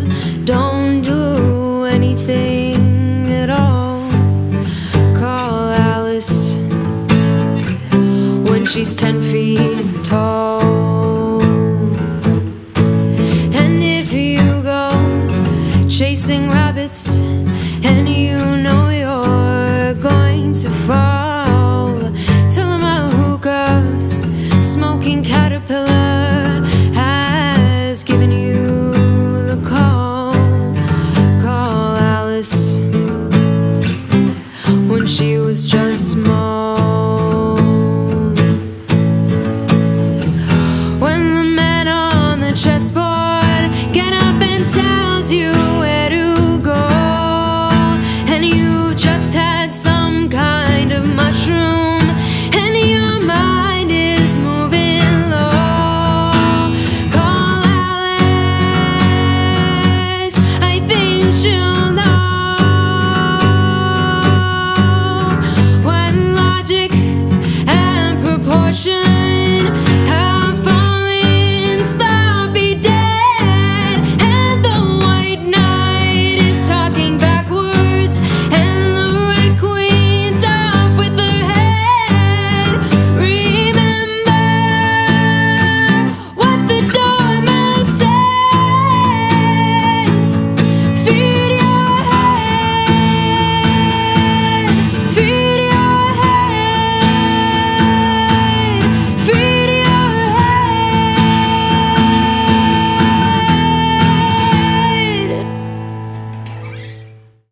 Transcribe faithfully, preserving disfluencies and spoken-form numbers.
don't do anything at all. Call Alice when she's ten feet tall. And if you go chasing rabbits and you know you're going to fall, tell him a hookah-smoking caterpillar has given you the call. Call Alice when she was just small. When the man on the chessboard get up and tells you where to go, and you